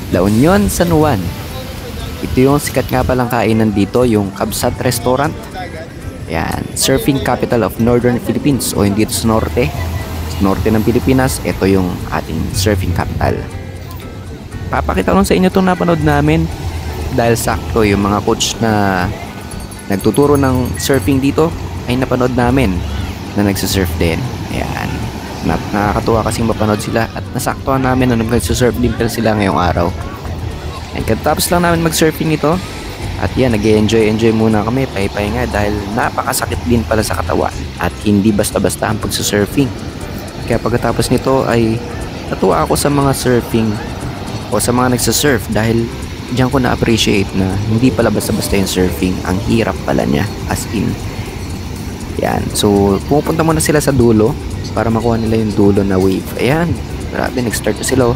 La Union, San Juan. Ito yung sikat nga palang kainan dito, yung Kabsat Restaurant. Yan, surfing capital of Northern Philippines o hindi ito sa norte ng Pilipinas. Ito yung ating surfing capital. Papakita ko sa inyo itong napanood namin dahil sakto yung mga coach na nagtuturo ng surfing dito ay napanood namin na nagsisurf din. Ayan, nakakatuwa kasing mapanood sila at nasaktuhan namin na nagsisurf din pala sila ngayong araw. And katapos lang namin mag-surfing ito at yan, nag-enjoy muna kami, pay-pay nga dahil napakasakit din pala sa katawan at hindi basta-basta ang pagsusurfing. Kaya pagkatapos nito ay natuwa ako sa mga surfing o sa mga nagsusurf dahil diyan ko na-appreciate na hindi pala basta-basta yung surfing, ang hirap pala niya, as in. Yan, so pupunta muna sila sa dulo para makuha nila yung dulo na wave. Ayan, grabe, nag-start na sila.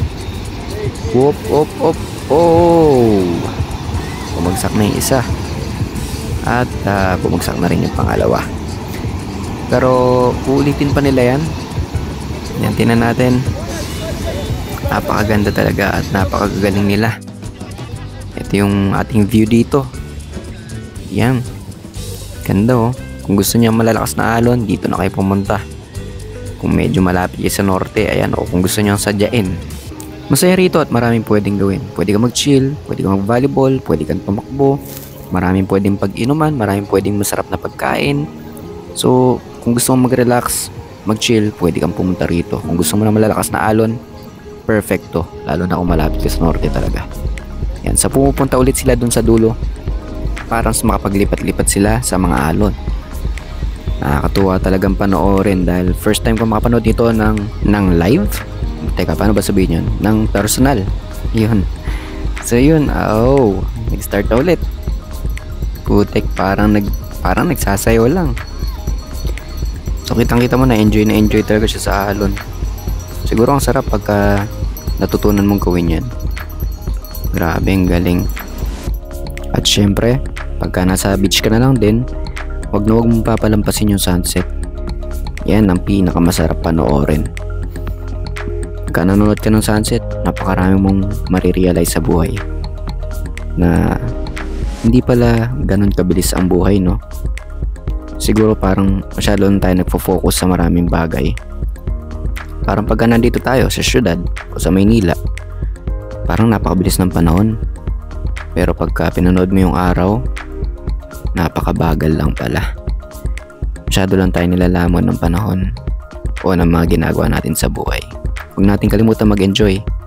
Whoop, whoop, whoop. Oh, bumagsak na yung isa at bumagsak na rin yung pangalawa, pero uulitin pa nila yan. Yan, tingnan natin. Napakaganda talaga at napakagaling nila. Ito yung ating view dito. Yan, ganda oh. Kung gusto niyo malalakas na alon, dito na kayo pumunta. Kung medyo malapit kayo sa norte, ayan, o kung gusto niyo sadyain, masaya rito at maraming pwedeng gawin. Pwede kang mag-chill, pwede kang mag-volleyball, pwede kang tumakbo, maraming pwedeng pag-inuman, maraming pwedeng masarap na pagkain. So, kung gusto mong mag-relax, mag-chill, pwede kang pumunta rito. Kung gusto mo na malalakas na alon, perfecto. Lalo na kung malapit ka sa norte talaga. Yan, sa pumupunta ulit sila dun sa dulo, parang makapaglipat-lipat sila sa mga alon. Nakakatuwa talagang panoorin dahil first time ko makapanood nito ng live. Teka, paano ba sabihin yun? Ng personal. Yun. So yun, oh, nag-start na ulit. Kutek, parang nagsasayaw lang. So kitang-kita mo na enjoy talaga siya sa alon. Siguro ang sarap pagka natutunan mong gawin yan. Grabe, ang galing. At syempre, pagka nasa beach ka na lang din, wag mong papalampasin yung sunset. Yan ang pinakamasarap panoorin. Pagka nanonood ka ng sunset, napakarami mong marirealize sa buhay na hindi pala ganun kabilis ang buhay, no? Siguro parang masyado lang tayo nagfo-focus sa maraming bagay. Parang pagka nandito tayo sa syudad o sa Maynila, parang napakabilis ng panahon. Pero pagka pinanood mo yung araw, napakabagal lang pala. Masyado lang tayo nilalamon ng panahon o ng mga ginagawa natin sa buhay. Huwag natin kalimutan mag-enjoy